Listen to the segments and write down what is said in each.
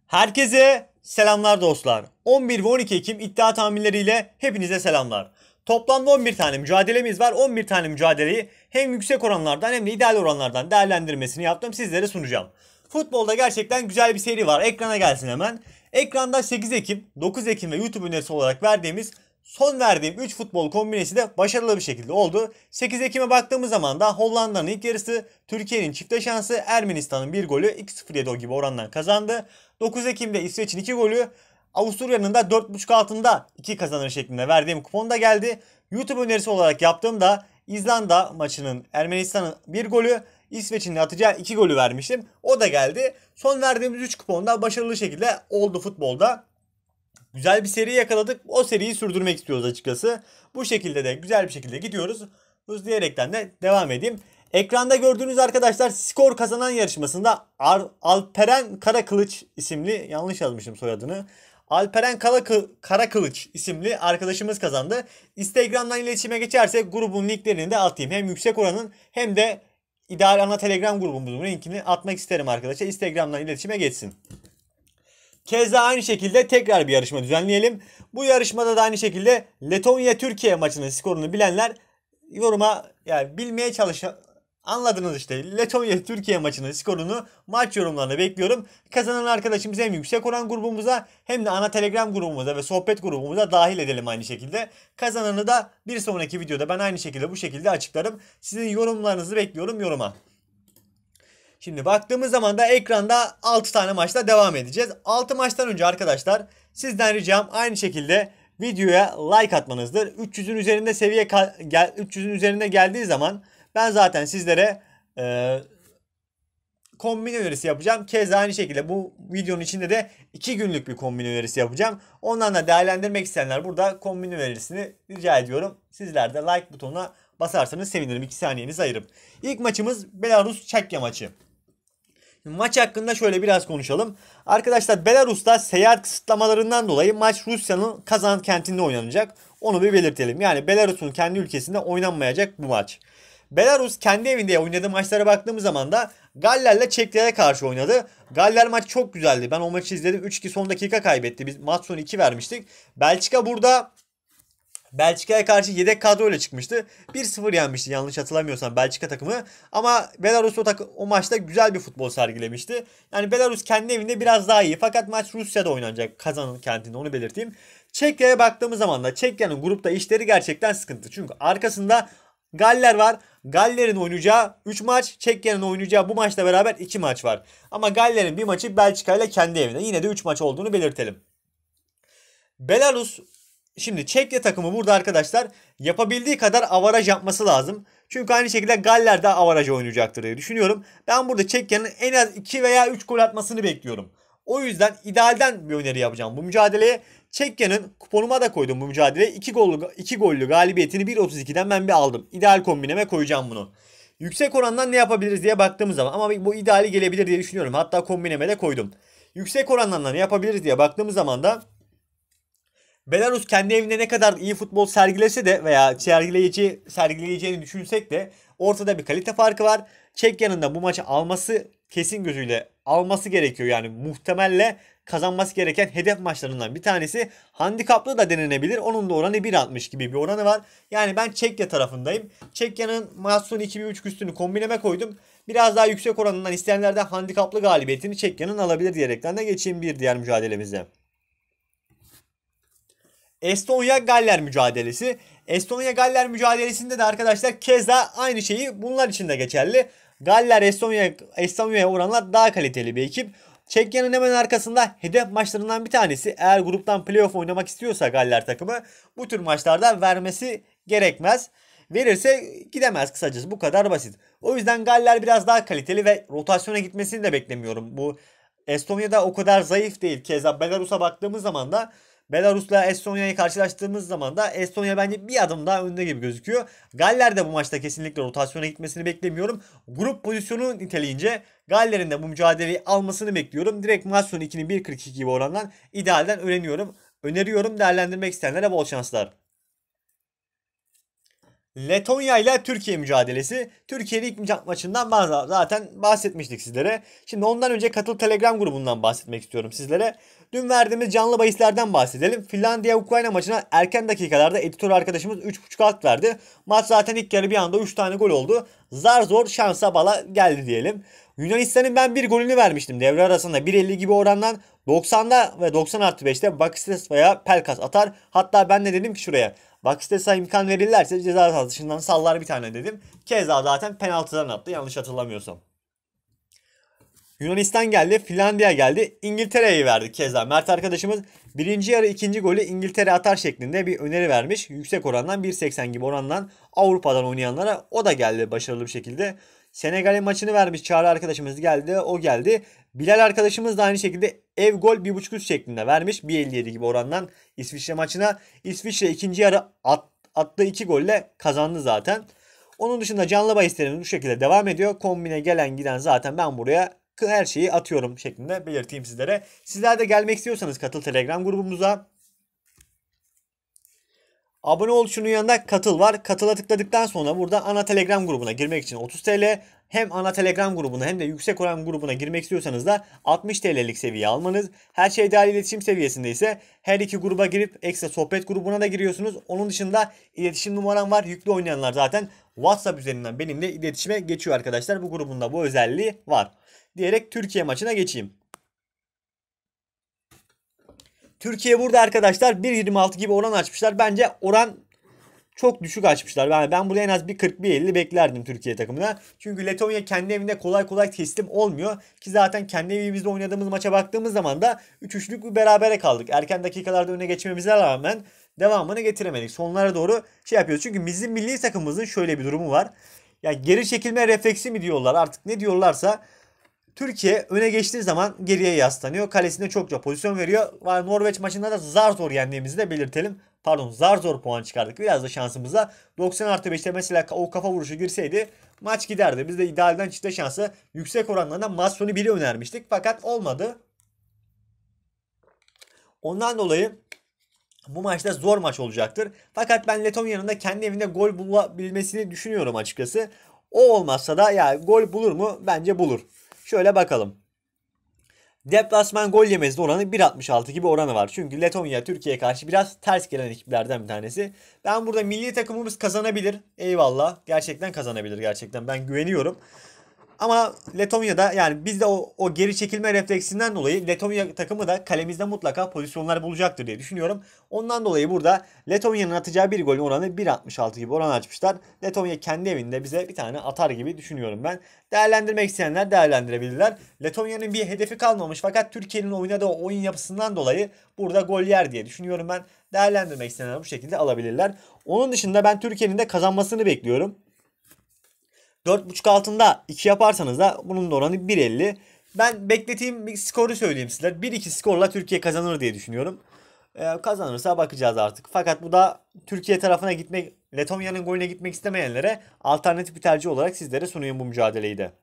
Herkese selamlar dostlar. 11 ve 12 Ekim iddia tahminleriyle hepinize selamlar. Toplamda 11 tane mücadelemiz var. 11 tane mücadeleyi hem yüksek oranlardan hem de ideal oranlardan değerlendirmesini yaptım. Sizlere sunacağım. Futbolda gerçekten güzel bir seri var. Ekrana gelsin hemen. Ekranda 8 Ekim, 9 Ekim ve YouTube önerisi olarak son verdiğim 3 futbol kombinesi de başarılı bir şekilde oldu. 8 Ekim'e baktığımız zaman da Hollanda'nın ilk yarısı, Türkiye'nin çifte şansı, Ermenistan'ın bir golü 2-0 gibi orandan kazandı. 9 Ekim'de İsveç'in 2 golü, Avusturya'nın da 4.5 altında 2 kazanır şeklinde verdiğim kupon da geldi. YouTube önerisi olarak yaptığımda İzlanda maçının Ermenistan'ın 1 golü, İsveç'in atacağı 2 golü vermiştim. O da geldi. Son verdiğimiz 3 kuponda başarılı şekilde oldu futbolda. Güzel bir seri yakaladık. O seriyi sürdürmek istiyoruz açıkçası. Bu şekilde de güzel bir şekilde gidiyoruz. Hızlayaraktan de devam edeyim. Ekranda gördüğünüz arkadaşlar skor kazanan yarışmasında Alperen Karakılıç isimli, yanlış yazmışım soyadını. Alperen Karakılıç isimli arkadaşımız kazandı. Instagram'dan iletişime geçersek grubun linklerini de atayım. Hem yüksek oranın hem de ideal ana Telegram grubumuzun linkini atmak isterim arkadaşlar. Instagram'dan iletişime geçsin. Keza aynı şekilde tekrar bir yarışma düzenleyelim. Bu yarışmada da aynı şekilde Letonya-Türkiye maçının skorunu bilenler yoruma, yani bilmeye anladınız işte. Letonya-Türkiye maçının skorunu maç yorumlarına bekliyorum. Kazanan arkadaşımızı hem yüksek oran grubumuza hem de ana Telegram grubumuza ve sohbet grubumuza dahil edelim aynı şekilde. Kazananı da bir sonraki videoda ben aynı şekilde bu şekilde açıklarım. Sizin yorumlarınızı bekliyorum yoruma. Şimdi baktığımız zaman da ekranda 6 tane maçla devam edeceğiz. 6 maçtan önce arkadaşlar sizden ricam aynı şekilde videoya like atmanızdır. 300'ün üzerinde 300'ün üzerinde geldiği zaman ben zaten sizlere kombin önerisi yapacağım. Keza aynı şekilde bu videonun içinde de 2 günlük bir kombin önerisi yapacağım. Ondan da değerlendirmek isteyenler burada kombin önerisini rica ediyorum. Sizler de like butonuna basarsanız sevinirim. 2 saniyenizi ayırıp. İlk maçımız Belarus-Çekya maçı. Maç hakkında şöyle biraz konuşalım. Arkadaşlar Belarus'ta seyahat kısıtlamalarından dolayı maç Rusya'nın Kazan kentinde oynanacak. Onu bir belirtelim. Yani Belarus'un kendi ülkesinde oynanmayacak bu maç. Belarus kendi evinde oynadığı maçlara baktığımız zaman da Galler'le Çekya'ya karşı oynadı. Galler maç çok güzeldi. Ben o maçı izledim. 3-2 son dakika kaybetti. Biz maç sonu 2 vermiştik. Belçika burada Belçika'ya karşı yedek kadroyla çıkmıştı. 1-0 yenmişti yanlış hatırlamıyorsam Belçika takımı. Ama Belarus o maçta güzel bir futbol sergilemişti. Yani Belarus kendi evinde biraz daha iyi. Fakat maç Rusya'da oynanacak. Kazan'ın kentinde, onu belirteyim. Çekya'ya baktığımız zaman da Çekya'nın grupta işleri gerçekten sıkıntı. Çünkü arkasında Galler var. Galler'in oynayacağı 3 maç, Çekya'nın oynayacağı bu maçla beraber 2 maç var. Ama Galler'in bir maçı Belçika ile kendi evinde. Yine de 3 maç olduğunu belirtelim. Belarus, şimdi Çekya takımı burada arkadaşlar yapabildiği kadar avaraj yapması lazım. Çünkü aynı şekilde Galler de avaraj oynayacaktır diye düşünüyorum. Ben burada Çekya'nın en az 2 veya 3 gol atmasını bekliyorum. O yüzden idealden bir öneri yapacağım bu mücadeleye. Çekya'nın kuponuma da koydum bu mücadeleye. 2 gollü galibiyetini 1.32'den ben bir aldım. İdeal kombineme koyacağım bunu. Yüksek orandan ne yapabiliriz diye baktığımız zaman, ama bu ideali gelebilir diye düşünüyorum. Hatta kombineme de koydum. Yüksek orandan ne yapabiliriz diye baktığımız zaman da Belarus kendi evinde ne kadar iyi futbol sergilese de veya sergileyeceğini düşünsek de ortada bir kalite farkı var. Çekya'nın da bu maçı alması, kesin gözüyle alması gerekiyor. Yani muhtemelle kazanması gereken hedef maçlarından bir tanesi. Handikaplı da denenebilir. Onun da oranı 1.60 gibi bir oranı var. Yani ben Çekya tarafındayım. Çekya'nın maç sonu 2.5 üstünü kombineme koydum. Biraz daha yüksek oranından isteyenlerden handikaplı galibiyetini Çekya'nın alabilir diyerekten de geçeyim bir diğer mücadelemize. Estonya-Galler mücadelesi. Estonya-Galler mücadelesinde de arkadaşlar keza aynı şeyi bunlar için de geçerli. Galler Estonya'ya oranla daha kaliteli bir ekip. Çekya'nın hemen arkasında hedef maçlarından bir tanesi. Eğer gruptan playoff oynamak istiyorsa Galler takımı bu tür maçlarda vermesi gerekmez. Verirse gidemez, kısacası bu kadar basit. O yüzden Galler biraz daha kaliteli ve rotasyona gitmesini de beklemiyorum. Bu Estonya'da o kadar zayıf değil. Keza Belarus'a baktığımız zaman da Belarus'la Estonya'yı karşılaştığımız zaman da Estonya bence bir adım daha önde gibi gözüküyor. Galler de bu maçta kesinlikle rotasyona gitmesini beklemiyorum. Grup pozisyonu niteleyince Galler'in de bu mücadeleyi almasını bekliyorum. Direkt maç sonu 2'nin 1.42 gibi orandan idealden öneriyorum. Değerlendirmek isteyenlere bol şanslar. Letonya ile Türkiye mücadelesi. Türkiye'nin ilk maçından zaten bahsetmiştik sizlere. Şimdi ondan önce Katıl Telegram grubundan bahsetmek istiyorum sizlere. Dün verdiğimiz canlı bahislerden bahsedelim. Finlandiya-Ukrayna maçına erken dakikalarda editör arkadaşımız 3.5 alt verdi. Maç zaten ilk yarı bir anda 3 tane gol oldu. Zar zor şansa bala geldi diyelim. Yunanistan'ın ben bir golünü vermiştim devre arasında 1.50 gibi orandan. 90'da ve 90+5'te Bakistes veya Pelkas atar. Hatta ben de dedim ki şuraya Bakistes'e imkan verirlerse ceza sahası dışından sallar bir tane dedim. Keza zaten penaltıdan attı yanlış hatırlamıyorsam. Yunanistan geldi, Finlandiya geldi, İngiltere'yi verdi keza. Mert arkadaşımız birinci yarı ikinci golü İngiltere atar şeklinde bir öneri vermiş. Yüksek orandan 1.80 gibi orandan Avrupa'dan oynayanlara o da geldi başarılı bir şekilde. Senegal'in maçını vermiş Çağrı arkadaşımız geldi, o geldi. Bilal arkadaşımız da aynı şekilde ev gol 1.5 üst şeklinde vermiş. 1.57 gibi orandan İsviçre maçına. İsviçre ikinci yarı attığı 2 golle kazandı zaten. Onun dışında canlı bahislerimiz bu şekilde devam ediyor. Kombine gelen giden zaten ben buraya her şeyi atıyorum şeklinde belirteyim sizlere. Sizler de gelmek istiyorsanız Katıl Telegram grubumuza abone ol şunun yanında katıl var. Katıla tıkladıktan sonra burada ana Telegram grubuna girmek için 30 TL. Hem ana Telegram grubuna hem de yüksek oran grubuna girmek istiyorsanız da 60 TL'lik seviye almanız. Her şey dahil iletişim seviyesinde ise her iki gruba girip ekstra sohbet grubuna da giriyorsunuz. Onun dışında iletişim numaram var. Yüklü oynayanlar zaten WhatsApp üzerinden benimle iletişime geçiyor arkadaşlar. Bu grubunda bu özelliği var. Diyerek Türkiye maçına geçeyim. Türkiye burada arkadaşlar 1.26 gibi oran açmışlar. Bence oran çok düşük açmışlar. Ben burada en az 1.40-1.50 beklerdim Türkiye takımına. Çünkü Letonya kendi evinde kolay kolay teslim olmuyor. Ki zaten kendi evimizde oynadığımız maça baktığımız zaman da 3-3'lük bir berabere kaldık. Erken dakikalarda öne geçmemize rağmen devamını getiremedik. Sonlara doğru yapıyoruz. Çünkü bizim milli takımımızın şöyle bir durumu var. Ya geri çekilme refleksi mi diyorlar artık ne diyorlarsa Türkiye öne geçtiği zaman geriye yaslanıyor. Kalesine çokça pozisyon veriyor. Norveç maçında da zar zor yendiğimizi de belirtelim. Pardon zar zor puan çıkardık. Biraz da şansımıza 90+5'te mesela o kafa vuruşu girseydi maç giderdi. Biz de idealden çifte şansı yüksek oranlardan maç sonu 1'i önermiştik. Fakat olmadı. Ondan dolayı bu maçta zor maç olacaktır. Fakat ben Letonya'nın da kendi evinde gol bulabilmesini düşünüyorum açıkçası. O olmazsa da ya gol bulur mu? Bence bulur. Şöyle bakalım. Deplasman gol yemezde oranı 1.66 gibi oranı var. Çünkü Letonya Türkiye'ye karşı biraz ters gelen ekiplerden bir tanesi. Ben burada milli takımımız kazanabilir. Eyvallah. Gerçekten kazanabilir gerçekten. Ben güveniyorum. Ama Letonya'da yani bizde o geri çekilme refleksinden dolayı Letonya takımı da kalemizde mutlaka pozisyonlar bulacaktır diye düşünüyorum. Ondan dolayı burada Letonya'nın atacağı bir golün oranı 1.66 gibi oran açmışlar. Letonya kendi evinde bize bir tane atar gibi düşünüyorum ben. Değerlendirmek isteyenler değerlendirebilirler. Letonya'nın bir hedefi kalmamış fakat Türkiye'nin oynadığı oyun yapısından dolayı burada gol yer diye düşünüyorum ben. Değerlendirmek isteyenler bu şekilde alabilirler. Onun dışında ben Türkiye'nin de kazanmasını bekliyorum. 4.5 altında 2 yaparsanız da bunun da oranı 1.50. Ben beklediğim bir skoru söyleyeyim sizler. 1-2 skorla Türkiye kazanır diye düşünüyorum. Kazanırsa bakacağız artık. Fakat bu da Türkiye tarafına gitmek, Letonya'nın golüne gitmek istemeyenlere alternatif bir tercih olarak sizlere sunuyorum bu mücadeleyi de.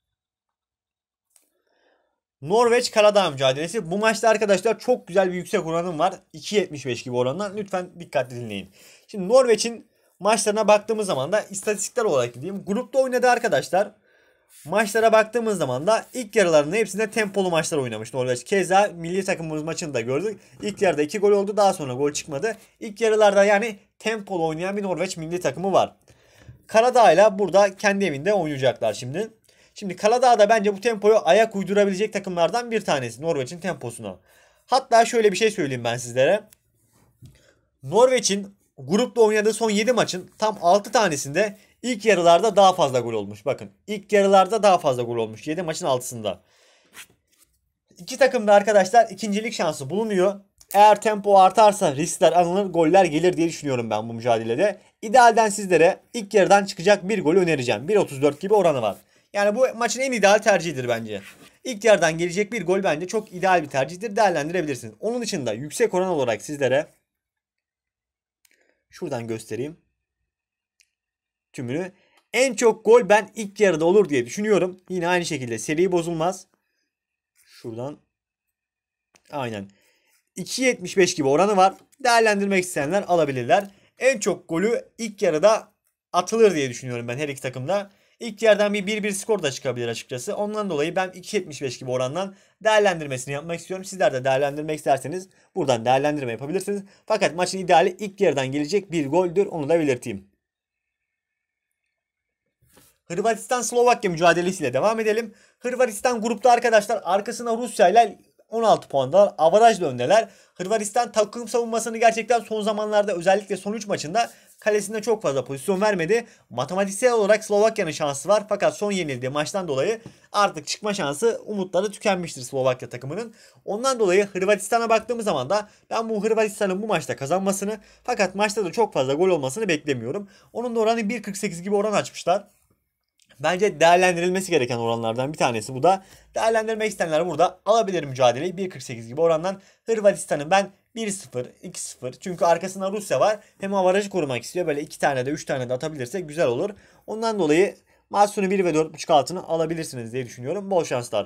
Norveç Karadağ mücadelesi. Bu maçta arkadaşlar çok güzel bir yüksek oranım var. 2.75 gibi orandan. Lütfen dikkatli dinleyin. Şimdi Norveç'in maçlarına baktığımız zaman da istatistikler olarak diyeyim. Grupta oynadı arkadaşlar. Maçlara baktığımız zaman da ilk yarılarında hepsinde tempolu maçlar oynamış Norveç. Keza milli takımımız maçını da gördük. İlk yarıda 2 gol oldu. Daha sonra gol çıkmadı. İlk yarılarda yani tempolu oynayan bir Norveç milli takımı var. Karadağ ile burada kendi evinde oynayacaklar şimdi. Şimdi Karadağ da bence bu tempoyu ayak uydurabilecek takımlardan bir tanesi. Norveç'in temposuna. Hatta şöyle bir şey söyleyeyim ben sizlere. Norveç'in grupta oynadığı son 7 maçın tam 6 tanesinde ilk yarılarda daha fazla gol olmuş. Bakın ilk yarılarda daha fazla gol olmuş. 7 maçın 6'sında. İki takımda arkadaşlar ikincilik şansı bulunuyor. Eğer tempo artarsa riskler alınır, goller gelir diye düşünüyorum ben bu mücadelede. İdealden sizlere ilk yarıdan çıkacak bir gol önereceğim. 1.34 gibi oranı var. Yani bu maçın en ideal tercihidir bence. İlk yarıdan gelecek bir gol bence çok ideal bir tercihtir. Değerlendirebilirsiniz. Onun dışında yüksek oran olarak sizlere şuradan göstereyim. Tümünü. En çok gol ben ilk yarıda olur diye düşünüyorum. Yine aynı şekilde seri bozulmaz. Şuradan. Aynen. 2.75 gibi oranı var. Değerlendirmek isteyenler alabilirler. En çok golü ilk yarıda atılır diye düşünüyorum ben her iki takımda. İlk yerden bir 1-1 skor da çıkabilir açıkçası. Ondan dolayı ben 2.75 gibi orandan değerlendirmesini yapmak istiyorum. Sizler de değerlendirmek isterseniz buradan değerlendirme yapabilirsiniz. Fakat maçın ideali ilk yerden gelecek bir goldür. Onu da belirteyim. Hırvatistan-Slovakya mücadelesiyle devam edelim. Hırvatistan grupta arkadaşlar arkasına Rusya ile 16 puandalar. Avarajla öndeler. Hırvatistan takım savunmasını gerçekten son zamanlarda özellikle son 3 maçında kalesinde çok fazla pozisyon vermedi. Matematiksel olarak Slovakya'nın şansı var. Fakat son yenildiği maçtan dolayı artık çıkma şansı, umutları tükenmiştir Slovakya takımının. Ondan dolayı Hırvatistan'a baktığımız zaman da ben bu Hırvatistan'ın bu maçta kazanmasını, fakat maçta da çok fazla gol olmasını beklemiyorum. Onun da oranı 1.48 gibi oran açmışlar. Bence değerlendirilmesi gereken oranlardan bir tanesi bu da. Değerlendirmek isteyenler burada alabilir mücadeleyi 1.48 gibi orandan. Hırvatistan'ın ben 1-0, 2-0. Çünkü arkasında Rusya var. Hem avarajı korumak istiyor. Böyle 2 tane de 3 tane de atabilirse güzel olur. Ondan dolayı maç sonu 1 ve 4.5 altını alabilirsiniz diye düşünüyorum. Bol şanslar.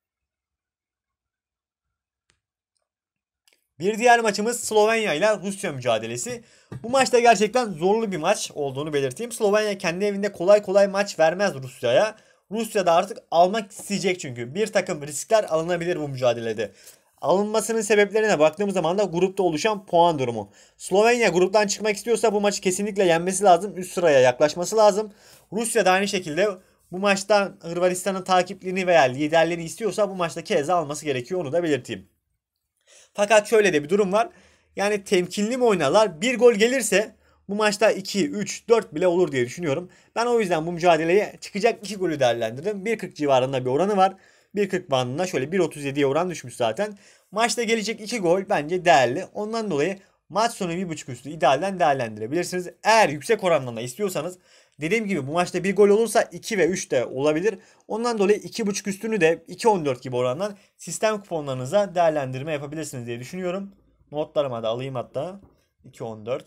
Bir diğer maçımız Slovenya ile Rusya mücadelesi. Bu maçta gerçekten zorlu bir maç olduğunu belirteyim. Slovenya kendi evinde kolay kolay maç vermez Rusya'ya. Rusya da artık almak isteyecek çünkü. Bir takım riskler alınabilir bu mücadelede. Alınmasının sebeplerine baktığımız zaman da grupta oluşan puan durumu. Slovenya gruptan çıkmak istiyorsa bu maçı kesinlikle yenmesi lazım. Üst sıraya yaklaşması lazım. Rusya da aynı şekilde bu maçta Hırvatistan'ın takipliğini veya liderliğini istiyorsa bu maçta keza alması gerekiyor, onu da belirteyim. Fakat şöyle de bir durum var. Yani temkinli mi oynarlar? Bir gol gelirse bu maçta 2, 3, 4 bile olur diye düşünüyorum. Ben o yüzden bu mücadeleye çıkacak 2 golü değerlendirdim. 1.40 civarında bir oranı var. 1.40 bandında şöyle 1.37'ye oran düşmüş zaten. Maçta gelecek 2 gol bence değerli. Ondan dolayı maç sonu 1.5 üstü idealden değerlendirebilirsiniz. Eğer yüksek orandan da istiyorsanız, dediğim gibi bu maçta bir gol olursa 2 ve 3 de olabilir. Ondan dolayı 2.5 üstünü de 2.14 gibi orandan sistem kuponlarınıza değerlendirme yapabilirsiniz diye düşünüyorum. Notlarıma da alayım hatta. 2.14.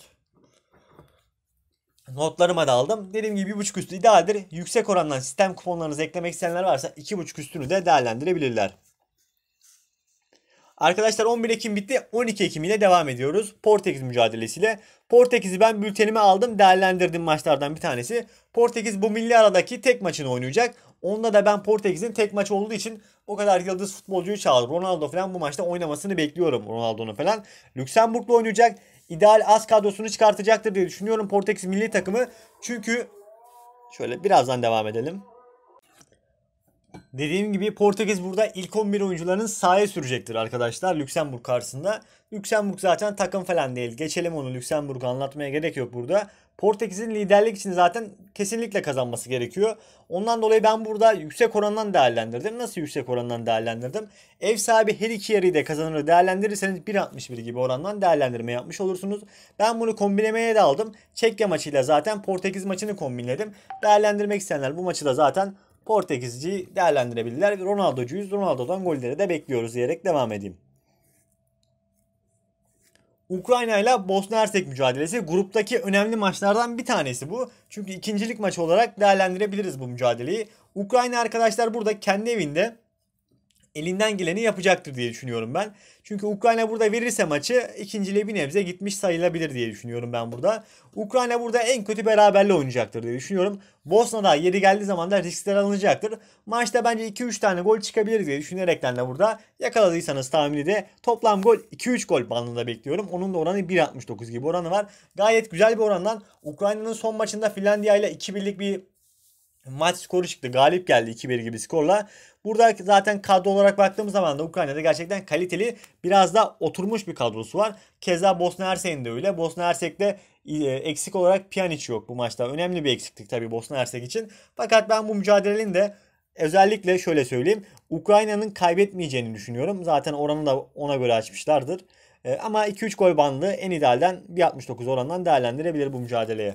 Notlarıma da aldım. Dediğim gibi 1.5 üstü idealdir. Yüksek orandan sistem kuponlarınızı eklemek isteyenler varsa 2.5 üstünü de değerlendirebilirler. Arkadaşlar 11 Ekim bitti. 12 Ekim ile devam ediyoruz. Portekiz mücadelesiyle. Portekiz'i ben bültenime aldım. Değerlendirdiğim maçlardan bir tanesi. Portekiz bu milli aradaki tek maçını oynayacak. Onda da ben Portekiz'in tek maçı olduğu için o kadar yıldız futbolcuyu çağırdım. Ronaldo falan bu maçta oynamasını bekliyorum, Ronaldo'nun falan. Lüksemburg'la oynayacak. İdeal az kadrosunu çıkartacaktır diye düşünüyorum Portekiz milli takımı. Çünkü şöyle birazdan devam edelim. Dediğim gibi Portekiz burada ilk 11 oyuncularının sahaya sürecektir arkadaşlar Lüksemburg karşısında. Lüksemburg zaten takım falan değil. Geçelim onu, Lüksemburg'u anlatmaya gerek yok burada. Portekiz'in liderlik için zaten kesinlikle kazanması gerekiyor. Ondan dolayı ben burada yüksek orandan değerlendirdim. Nasıl yüksek orandan değerlendirdim? Ev sahibi her iki yarıyı da kazanır değerlendirirseniz 1.61 gibi orandan değerlendirme yapmış olursunuz. Ben bunu kombinlemeye de aldım. Çekya maçıyla zaten Portekiz maçını kombinledim. Değerlendirmek isteyenler bu maçı da zaten Portekizciyi değerlendirebilirler. Ronaldo'cuyuz. Ronaldo'dan golleri de bekliyoruz diyerek devam edeyim. Ukrayna ile Bosna Hersek mücadelesi gruptaki önemli maçlardan bir tanesi bu. Çünkü ikincilik maçı olarak değerlendirebiliriz bu mücadeleyi. Ukrayna arkadaşlar burada kendi evinde elinden geleni yapacaktır diye düşünüyorum ben. Çünkü Ukrayna burada verirse maçı ikinciliğe bir nebze gitmiş sayılabilir diye düşünüyorum ben burada. Ukrayna burada en kötü beraberle oynayacaktır diye düşünüyorum. Bosna'da yeri geldiği zaman da riskler alınacaktır. Maçta bence 2-3 tane gol çıkabilir diye düşünerekten de burada yakaladıysanız tahmini de toplam gol 2-3 gol bandında bekliyorum. Onun da oranı 1.69 gibi oranı var. Gayet güzel bir orandan. Ukrayna'nın son maçında Finlandiya ile 2-1'lik bir maç skoru çıktı. Galip geldi 2-1 gibi skorla. Burada zaten kadro olarak baktığımız zaman da Ukrayna'da gerçekten kaliteli, biraz da oturmuş bir kadrosu var. Keza Bosna Hersek'in de öyle. Bosna Hersek'te eksik olarak Pjanic yok bu maçta. Önemli bir eksiklik tabii Bosna Hersek için. Fakat ben bu mücadelenin de özellikle şöyle söyleyeyim, Ukrayna'nın kaybetmeyeceğini düşünüyorum. Zaten oranı da ona göre açmışlardır. Ama 2-3 gol bandı en idealden 1.69 orandan değerlendirebilir bu mücadeleye.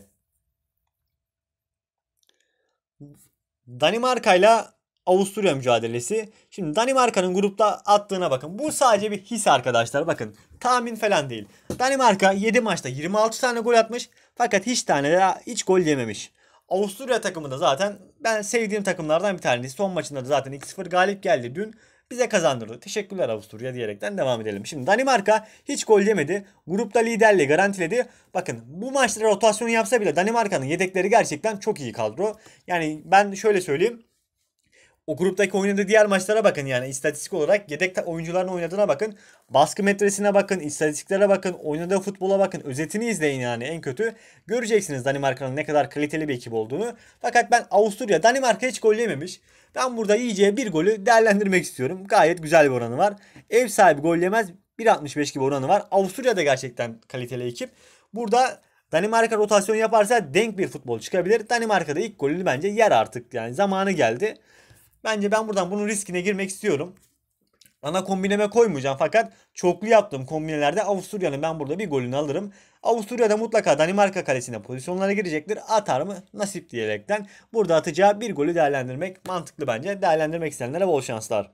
Danimarka ile Avusturya mücadelesi. Şimdi Danimarka'nın grupta attığına bakın. Bu sadece bir his arkadaşlar. Bakın tahmin falan değil. Danimarka 7 maçta 26 tane gol atmış. Fakat hiç gol yememiş. Avusturya takımı da zaten ben sevdiğim takımlardan bir tanesi. Son maçında da zaten 2-0 galip geldi dün. bize kazandırdı. Teşekkürler Avusturya diyerekten devam edelim. Şimdi Danimarka hiç gol yemedi. Grupta liderliği garantiledi. Bakın bu maçta rotasyon yapsa bile Danimarka'nın yedekleri gerçekten çok iyi kadro. Yani ben şöyle söyleyeyim. O gruptaki oynadığı diğer maçlara bakın, yani istatistik olarak yedek oyuncuların oynadığına bakın. Baskı metresine bakın, istatistiklere bakın, oynadığı futbola bakın, özetini izleyin yani en kötü. Göreceksiniz Danimarka'nın ne kadar kaliteli bir ekip olduğunu. Fakat ben Avusturya, Danimarka hiç gol yememiş. Ben burada yiyeceği bir golü değerlendirmek istiyorum. Gayet güzel bir oranı var. Ev sahibi gol yemez 1.65 gibi oranı var. Avusturya da gerçekten kaliteli ekip. Burada Danimarka rotasyon yaparsa denk bir futbol çıkabilir. Danimarka'da ilk golünü bence yer artık, yani zamanı geldi. Bence ben buradan bunun riskine girmek istiyorum. Ana kombineme koymayacağım fakat çoklu yaptığım kombinelerde Avusturya'nın ben burada bir golünü alırım. Avusturya'da mutlaka Danimarka kalesine pozisyonlara girecektir. Atar mı? Nasip diyerekten burada atacağı bir golü değerlendirmek mantıklı bence. Değerlendirmek isteyenlere bol şanslar.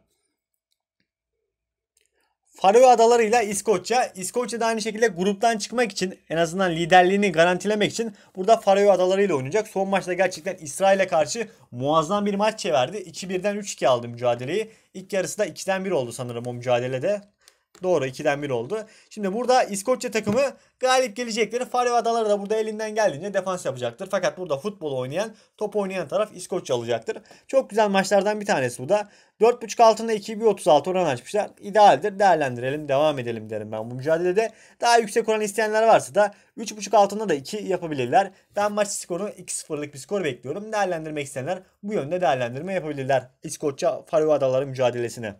Faroe Adaları ile İskoçya. İskoçya da aynı şekilde gruptan çıkmak için, en azından liderliğini garantilemek için burada Faroe Adaları ile oynayacak. Son maçta gerçekten İsrail'e karşı muazzam bir maç çevirdi. 2-1'den 3-2 aldı mücadeleyi. İlk yarısı da 2'den 1 oldu sanırım o mücadelede. Doğru, 2'den 1 oldu. Şimdi burada İskoçya takımı galip gelecekleri. Faroe Adaları da burada elinden geldiğince defans yapacaktır. Fakat burada futbol oynayan, top oynayan taraf İskoçya olacaktır. Çok güzel maçlardan bir tanesi bu da. 4.5 altında 2.36 oran açmışlar. İdealdir. Değerlendirelim, devam edelim derim ben bu mücadelede. Daha yüksek oran isteyenler varsa da 3.5 altında da 2 yapabilirler. Ben maç skoru 2-0'lık bir skor bekliyorum. Değerlendirmek isteyenler bu yönde değerlendirme yapabilirler İskoçya Faroe Adaları mücadelesine.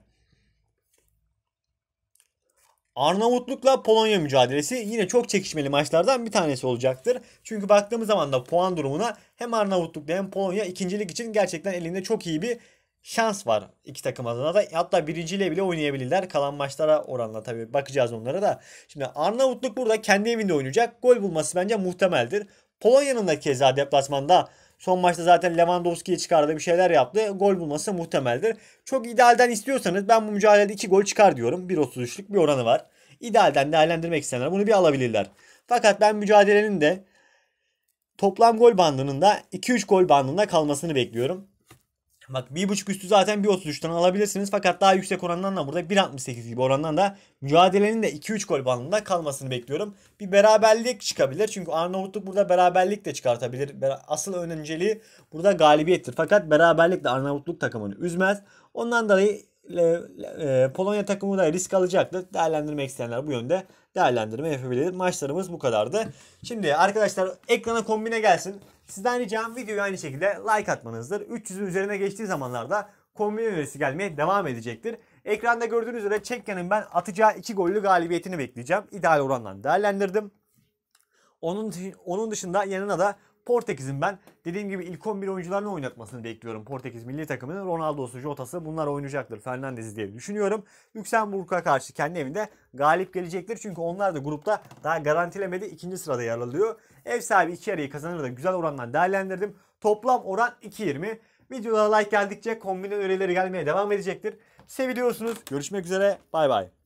Arnavutluk'la Polonya mücadelesi yine çok çekişmeli maçlardan bir tanesi olacaktır. Çünkü baktığımız zaman da puan durumuna hem Arnavutluk'la hem Polonya ikincilik için gerçekten elinde çok iyi bir şans var iki takım adına da. Hatta birinciyle bile oynayabilirler. Kalan maçlara oranla tabii bakacağız onlara da. Şimdi Arnavutluk burada kendi evinde oynayacak. Gol bulması bence muhtemeldir. Polonya'nın da keza deplasmanda son maçta zaten Lewandowski'ye çıkardı, bir şeyler yaptı. Gol bulması muhtemeldir. Çok idealden istiyorsanız ben bu mücadelede 2 gol çıkar diyorum. 1.33'lük bir oranı var. İdealden değerlendirmek isteyenler bunu bir alabilirler. Fakat ben mücadelenin de toplam gol bandının da 2-3 gol bandında kalmasını bekliyorum. Bak 1.5 üstü zaten 1.33'ten alabilirsiniz. Fakat daha yüksek orandan da burada 1.68 gibi orandan da mücadelenin de 2-3 gol bandında kalmasını bekliyorum. Bir beraberlik çıkabilir. Çünkü Arnavutluk burada beraberlik de çıkartabilir. Asıl önceliği burada galibiyettir. Fakat beraberlik de Arnavutluk takımını üzmez. Ondan dolayı Polonya takımı da risk alacaktır. Değerlendirmek isteyenler bu yönde değerlendirme yapabilir. Maçlarımız bu kadardı. Şimdi arkadaşlar ekrana kombine gelsin. Sizden ricam videoyu aynı şekilde like atmanızdır. 300'ün üzerine geçtiği zamanlarda kombine önerisi gelmeye devam edecektir. Ekranda gördüğünüz üzere Çekya'nın ben atacağı 2 gollü galibiyetini bekleyeceğim. İdeal orandan değerlendirdim. Onun dışında yanına da Portekiz'in ben dediğim gibi ilk 11 oyuncularını oynatmasını bekliyorum. Portekiz milli takımının Ronaldo'su, Jota'sı bunlar oynayacaktır. Fernandez'i diye düşünüyorum. Lüksemburg'a karşı kendi evinde galip gelecektir. Çünkü onlar da grupta daha garantilemedi. 2. sırada yer alıyor. Ev sahibi 2 yarıyı kazanır da güzel orandan değerlendirdim. Toplam oran 2.20. Videolara like geldikçe kombine önerileri gelmeye devam edecektir. Seviyorsunuz. Görüşmek üzere. Bay bay.